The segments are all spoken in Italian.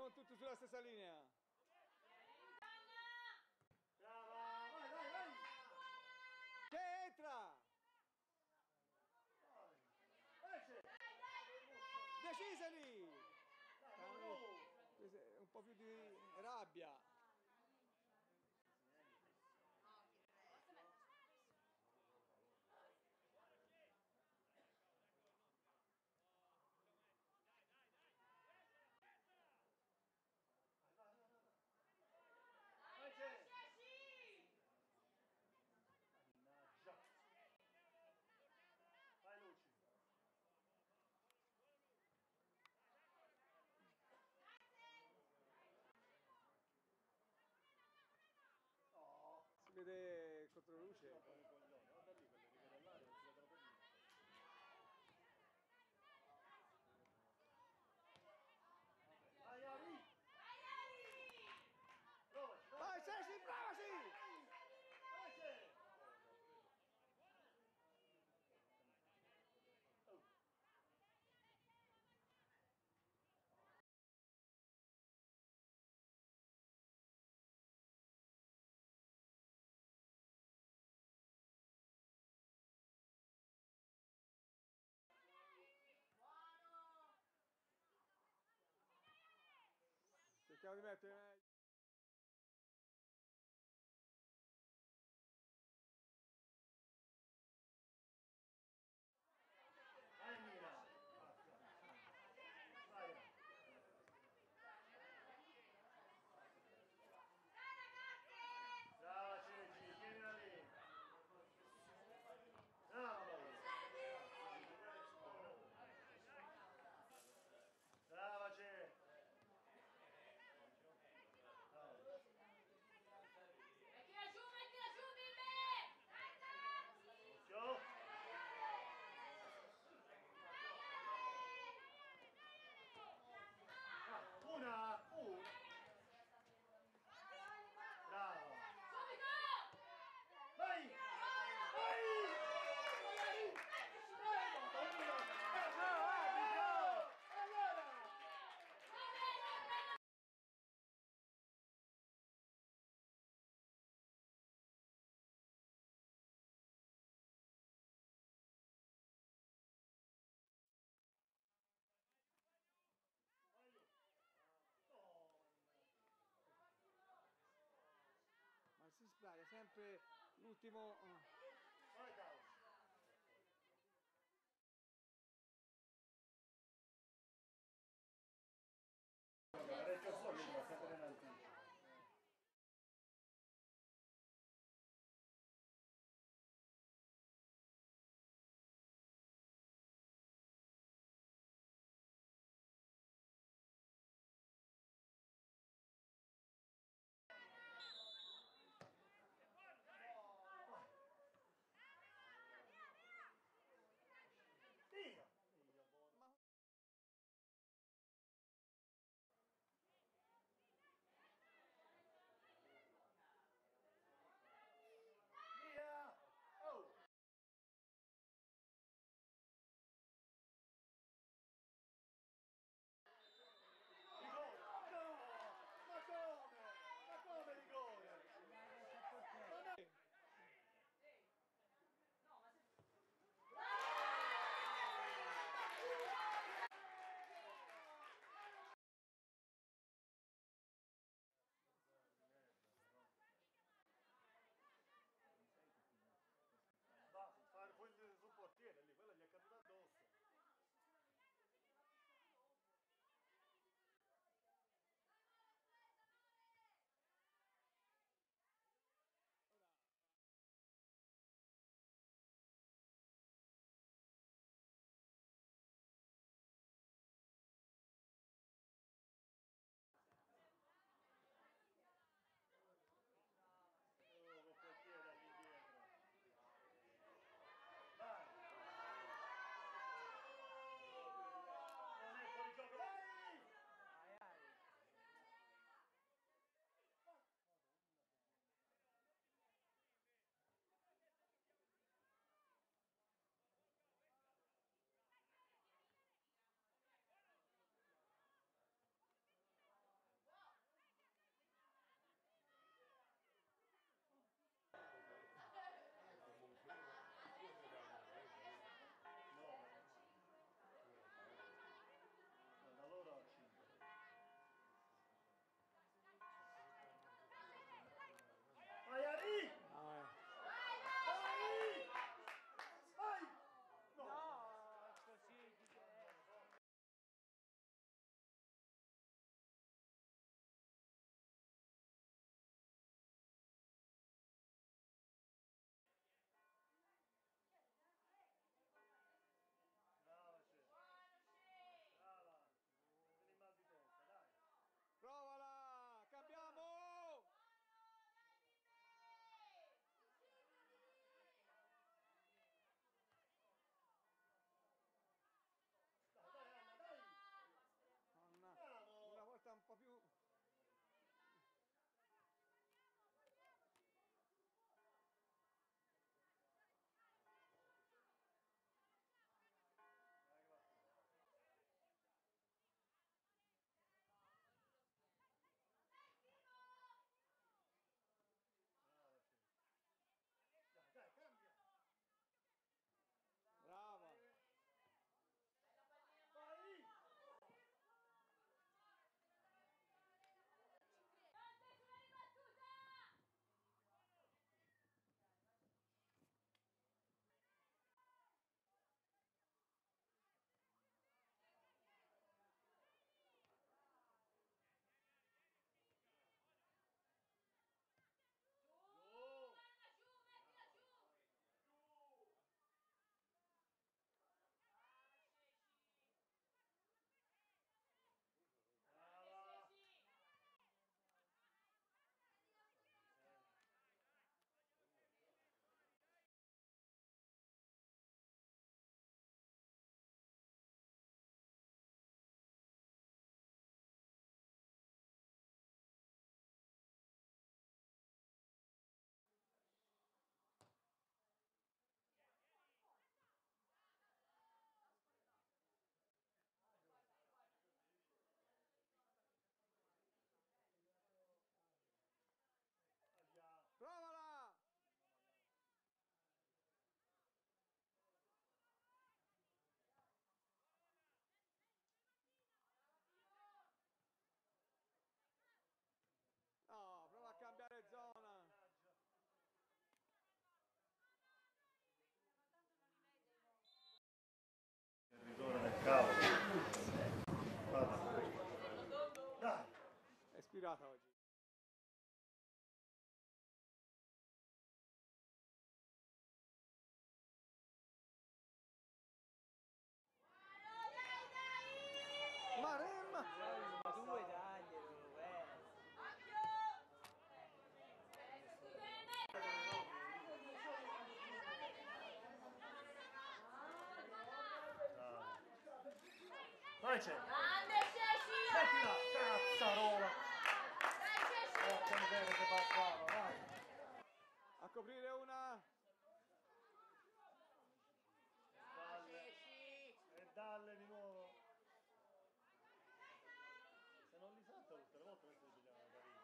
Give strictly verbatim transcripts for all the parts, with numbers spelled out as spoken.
Siamo tutti sulla stessa linea. Brava, vai, vai, vai! Che entra! Esce! Decisali! No, no! Un po' più di rabbia. Vai, c'è! Mannaggia! Vai, Luci! Oh! Si vede il controluce. Guarda lì, quelle righe dell'aria, non si vedono per niente. Vai, Ari! Provaci, Vai, Cessi, provaci! vai, c'è! Oh. Cerchiamo di mettere meglio. Vai, Mira! Vai! Brava, Ceci, tienila lì! Bravo! Brava, Ceci! Mettila giù, mettila giù, Bimbe! Occhio! Ah, una! Una! Bravo! Subito! Vai! Vai! Vai! Ma si sbaglia sempre l'ultimo. Vai, Carlos! La retta solida, sempre in anticipo. vedere che passava, vai. A coprire una. Dalle. E dalle di nuovo. Se non li salta tutte le volte questi li pigliamo da carino.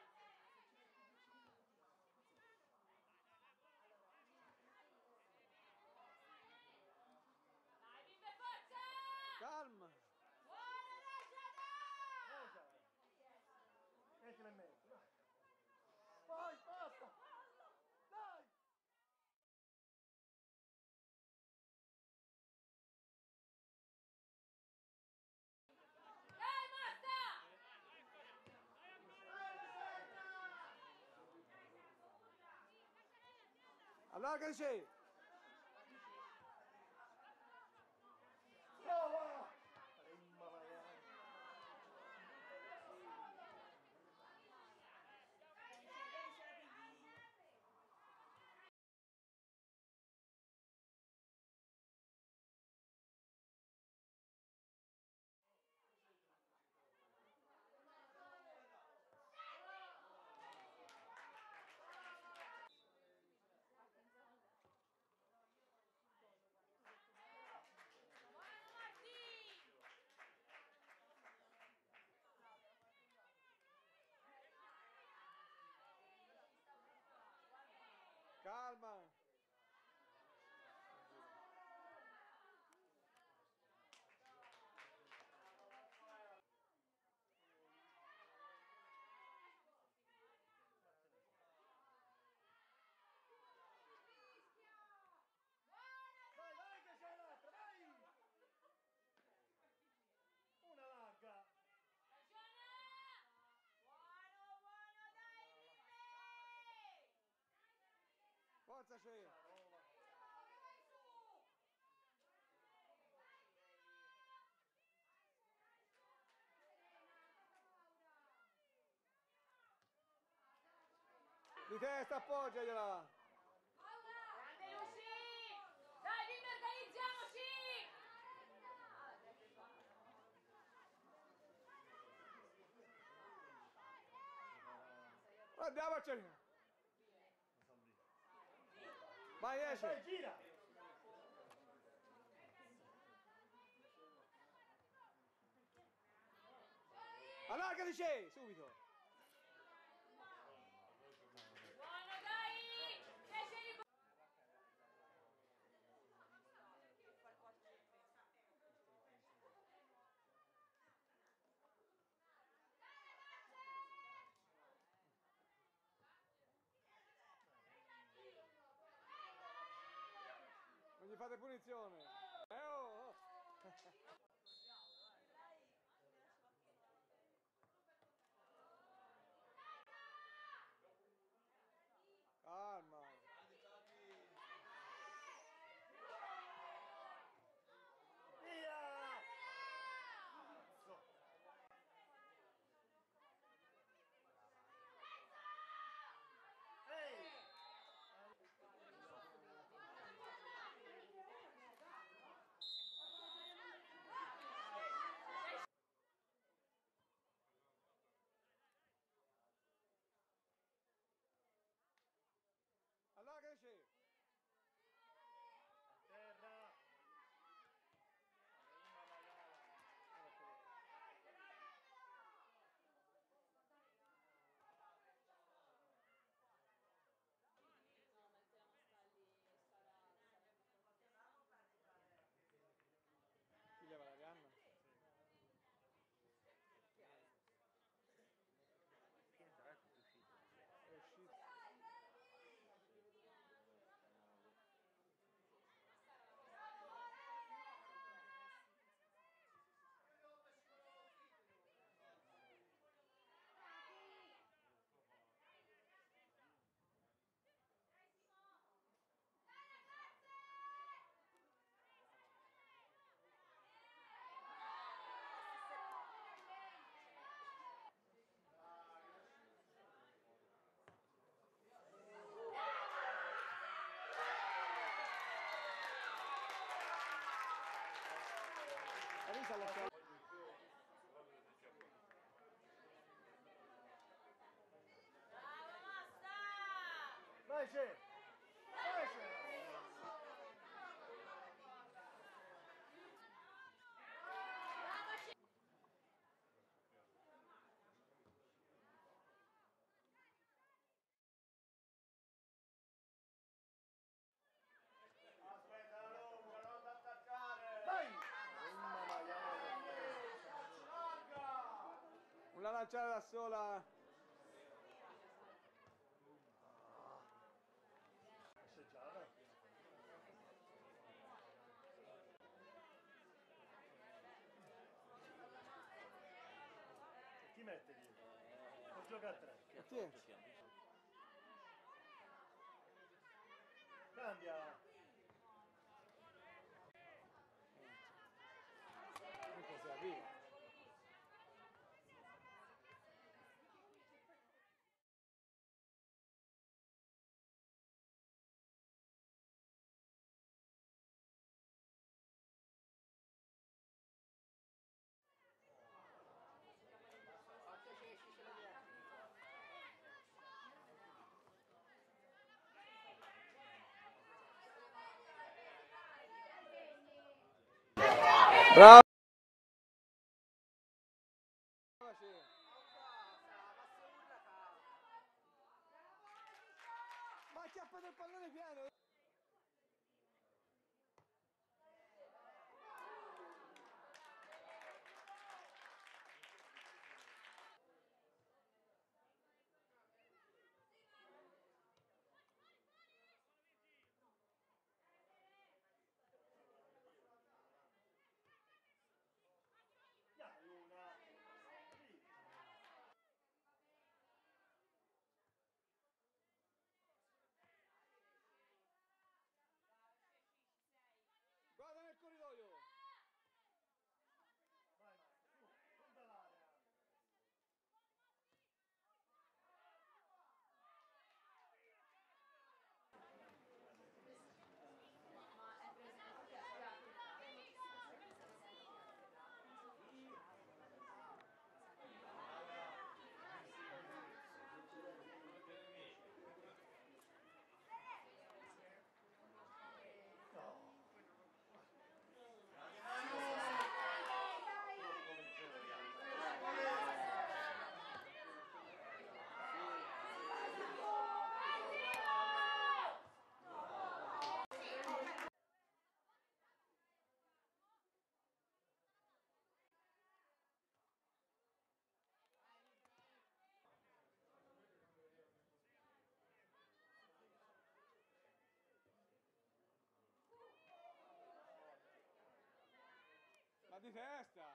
Dai, bimbe, forza! Calma. Buona lasciata! Mettila in mezzo, dai. Vai, basta! Dai! Dai, basta! Allargaci. Prova! Rimma magari. Buona, Marti! Calma. Vai, vai che c'è l'altra, vai! Una larga! Ragiona! Buono, buono, dai, bimbe! Forza c'è. Parola. Vai su! Di testa, appoggiagliela. Grande Lucy! Dai, bimbe, organizziamoci! Andiamoceli. Vai, Vai, esce. gira! Allargati c'è, subito. Buono, dai! Esce di... Non gli fate punizione. Eh, oh, oh. Calma. Via! So. Ehi! Allargati. Terra! Una magara. Pigliava la canna. È uscito. Avvisa la Fece! Fece! Aspetta la lunga, non ti attaccare! Vai! Mamma mia! Una lanciata da sola. Passeggiata. Chi mette dietro? Non gioca a tre. Chi è? Cambia. Comunque si arriva. Bravo! Ma acchiappa del pallone piano! Dai, una. Sì. Guarda nel corridoio! Vai Marco, su, punta l'area. Ma di testa!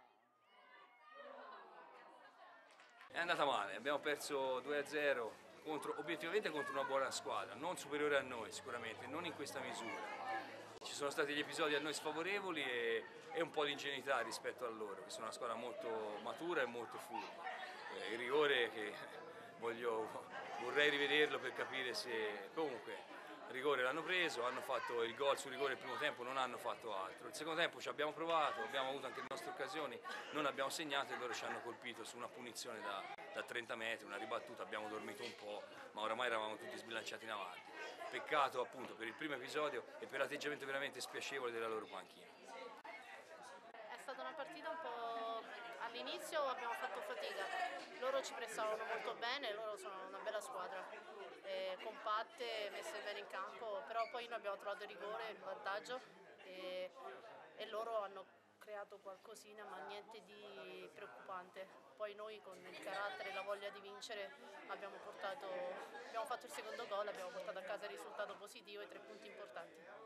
È andata male, abbiamo perso due a zero contro, obiettivamente contro una buona squadra, non superiore a noi sicuramente, non in questa misura. Ci sono stati gli episodi a noi sfavorevoli e, e un po' di ingenuità rispetto a loro, che sono una squadra molto matura e molto furba. Eh, il rigore che voglio, vorrei rivederlo per capire se... Comunque, il rigore l'hanno preso, hanno fatto il gol sul rigore il primo tempo, non hanno fatto altro. Il secondo tempo ci abbiamo provato, abbiamo avuto anche le nostre occasioni, non abbiamo segnato e loro ci hanno colpito su una punizione da, da trenta metri, una ribattuta, abbiamo dormito un po', ma oramai eravamo tutti sbilanciati in avanti. Peccato appunto per il primo episodio e per l'atteggiamento veramente spiacevole della loro panchina. È stata una partita un po'... all'inizio abbiamo fatto fatica, loro ci pressavano molto bene, loro sono una bella squadra, eh, compatte, messe bene in campo, però poi noi abbiamo trovato il rigore, il vantaggio e, e loro hanno creato qualcosina ma niente di preoccupante. Poi noi con il carattere e la voglia di vincere abbiamo, portato, abbiamo fatto il secondo gol, abbiamo portato a casa il risultato positivo e tre punti importanti.